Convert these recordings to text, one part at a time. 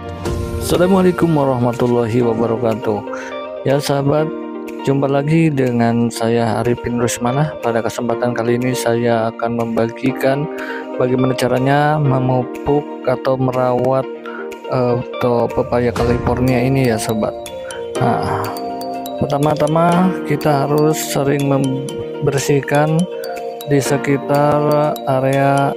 Assalamualaikum warahmatullahi wabarakatuh. Ya sahabat, jumpa lagi dengan saya Arifin Rusmanah. Pada kesempatan kali ini saya akan membagikan bagaimana caranya memupuk atau merawat atau pepaya California ini ya sobat. Nah, pertama-tama kita harus sering membersihkan di sekitar area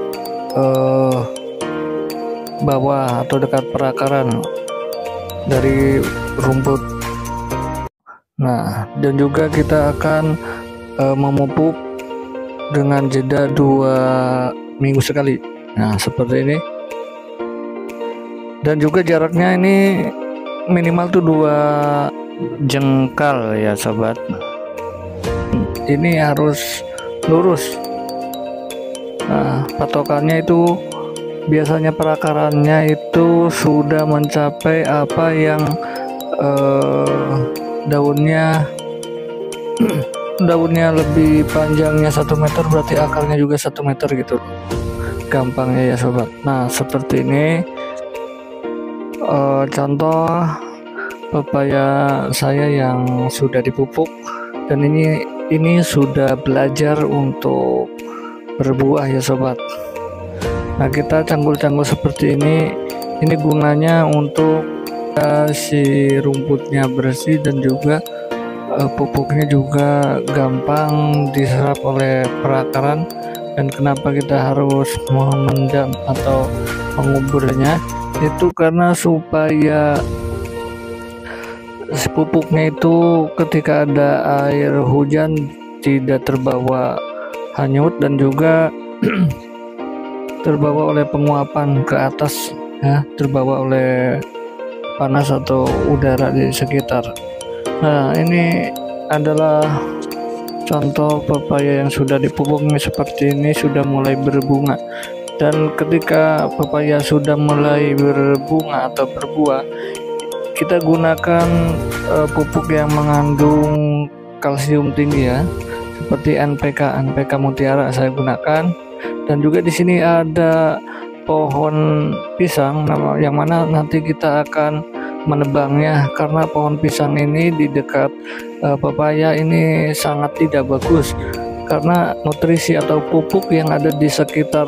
bawah atau dekat perakaran dari rumput. Nah, dan juga kita akan memupuk dengan jeda 2 minggu sekali. Nah, seperti ini. Dan juga jaraknya ini minimal tuh 2 jengkal ya sobat. Ini harus lurus. Nah, patokannya itu biasanya perakarannya itu sudah mencapai apa yang daunnya lebih panjangnya 1 meter, berarti akarnya juga 1 meter gitu gampangnya ya sobat. Nah, seperti ini contoh pepaya saya yang sudah dipupuk, dan ini sudah belajar untuk berbuah ya sobat. Nah, kita canggul-canggul seperti ini gunanya untuk si rumputnya bersih dan juga pupuknya juga gampang diserap oleh perakaran. Dan kenapa kita harus memendam atau menguburnya, itu karena supaya si pupuknya itu ketika ada air hujan tidak terbawa hanyut dan juga terbawa oleh penguapan ke atas ya, terbawa oleh panas atau udara di sekitar. Nah, ini adalah contoh pepaya yang sudah dipupuk seperti ini, sudah mulai berbunga. Dan ketika pepaya sudah mulai berbunga atau berbuah, kita gunakan pupuk yang mengandung kalsium tinggi ya, seperti NPK Mutiara saya gunakan. Dan juga di sini ada pohon pisang yang mana nanti kita akan menebangnya, karena pohon pisang ini di dekat pepaya ini sangat tidak bagus, karena nutrisi atau pupuk yang ada di sekitar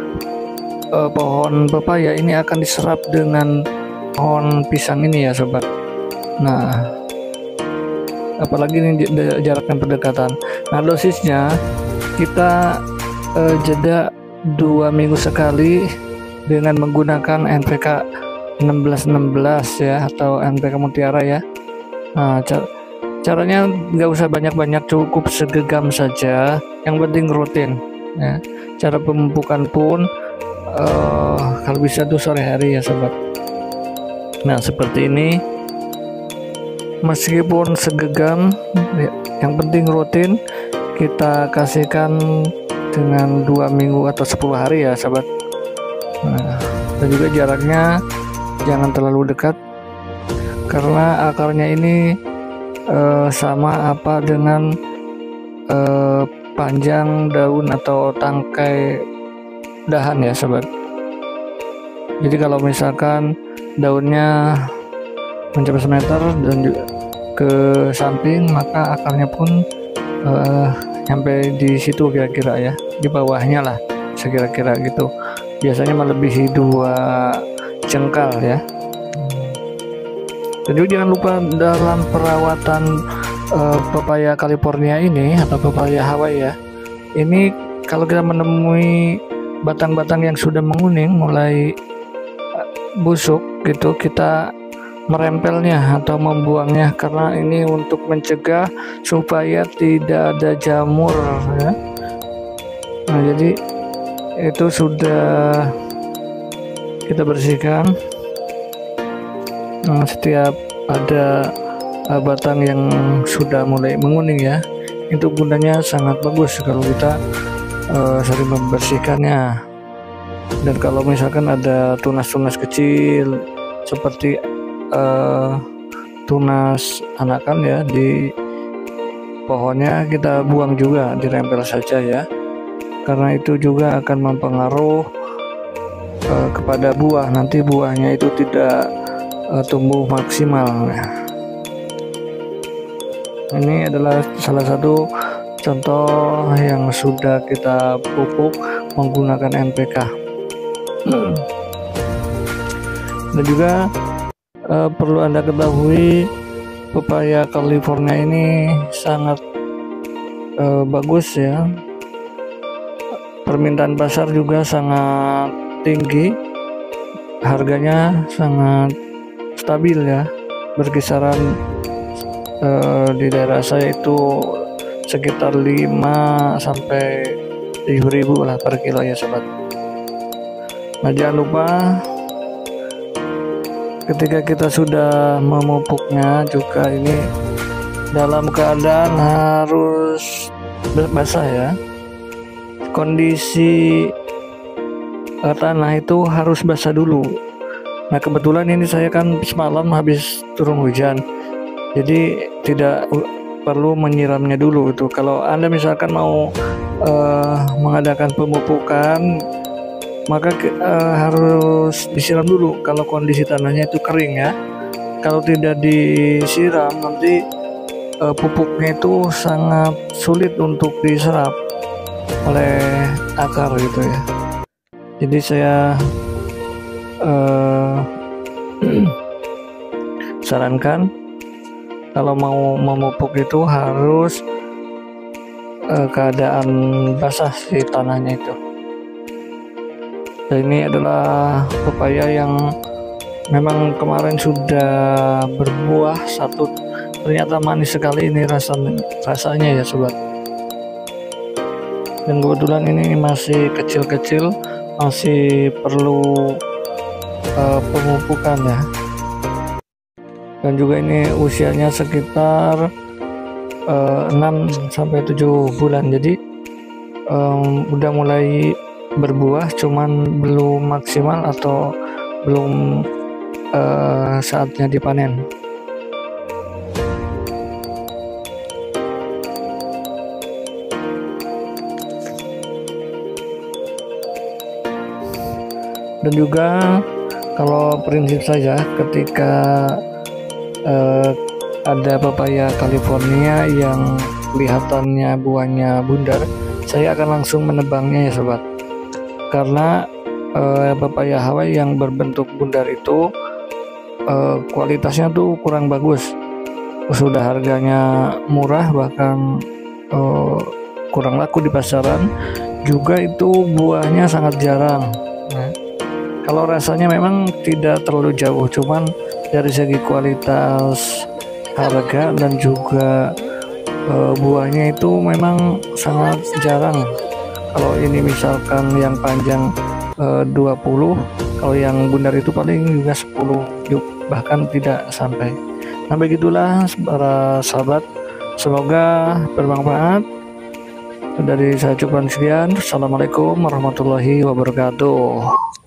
pohon pepaya ini akan diserap dengan pohon pisang ini ya sobat. Nah, apalagi ini jaraknya berdekatan. Nah, dosisnya kita jeda 2 minggu sekali dengan menggunakan NPK 1616 ya, atau NPK Mutiara ya. Nah, caranya nggak usah banyak-banyak, cukup segegam saja, yang penting rutin ya. Cara pemupukan pun kalau bisa tuh sore hari ya sobat. Nah, seperti ini, meskipun segegam ya, yang penting rutin. Kita kasihkan dengan 2 minggu atau 10 hari ya sahabat. Nah, dan juga jaraknya jangan terlalu dekat, karena akarnya ini sama apa dengan panjang daun atau tangkai dahan ya sahabat. Jadi kalau misalkan daunnya mencapai 1 meter dan juga ke samping, maka akarnya pun sampai di situ kira-kira ya, di bawahnya lah sekira-kira gitu. Biasanya melebihi 2 jengkal ya. Dan juga jangan lupa dalam perawatan pepaya California ini atau pepaya Hawaii ya, ini kalau kita menemui batang-batang yang sudah menguning mulai busuk gitu, kita merempelnya atau membuangnya, karena ini untuk mencegah supaya tidak ada jamur ya. Nah, jadi itu sudah kita bersihkan. Nah, setiap ada batang yang sudah mulai menguning ya, itu gunanya sangat bagus kalau kita sering membersihkannya. Dan kalau misalkan ada tunas-tunas kecil seperti tunas anakan ya di pohonnya, kita buang juga, dirempel saja ya, karena itu juga akan mempengaruhi kepada buah, nanti buahnya itu tidak tumbuh maksimal. Ini adalah salah satu contoh yang sudah kita pupuk menggunakan NPK. Dan juga perlu Anda ketahui, pepaya California ini sangat bagus ya. Permintaan pasar juga sangat tinggi, harganya sangat stabil ya, berkisaran di daerah saya itu sekitar 5 sampai 7.000 lah per kilo ya sobat. Nah, jangan lupa ketika kita sudah memupuknya juga ini dalam keadaan harus basah ya. Kondisi tanah itu harus basah dulu. Nah, kebetulan ini saya kan semalam habis turun hujan, jadi tidak perlu menyiramnya dulu itu. Kalau Anda misalkan mau mengadakan pemupukan, maka harus disiram dulu kalau kondisi tanahnya itu kering ya. Kalau tidak disiram, nanti pupuknya itu sangat sulit untuk diserap oleh akar gitu ya. Jadi saya sarankan kalau mau memupuk itu harus keadaan basah si tanahnya itu. Dan ini adalah pepaya yang memang kemarin sudah berbuah satu, ternyata manis sekali ini rasanya ya sobat. Dan kebetulan ini masih kecil-kecil, masih perlu pemupukan ya. Dan juga ini usianya sekitar 6 sampai 7 bulan. Jadi udah mulai berbuah, cuman belum maksimal atau belum saatnya dipanen. Dan juga kalau prinsip saja ketika ada pepaya California yang kelihatannya buahnya bundar, saya akan langsung menebangnya ya sobat. Karena pepaya Hawaii yang berbentuk bundar itu kualitasnya tuh kurang bagus. Sudah harganya murah, bahkan kurang laku di pasaran. Juga itu buahnya sangat jarang. Nah, kalau rasanya memang tidak terlalu jauh, cuman dari segi kualitas, harga, dan juga buahnya itu memang sangat jarang. Kalau ini misalkan yang panjang 20, kalau yang bundar itu paling juga 10, bahkan tidak sampai. Nah, begitulah para sahabat, semoga bermanfaat. Dari saya cukupkan sekian. Assalamualaikum warahmatullahi wabarakatuh.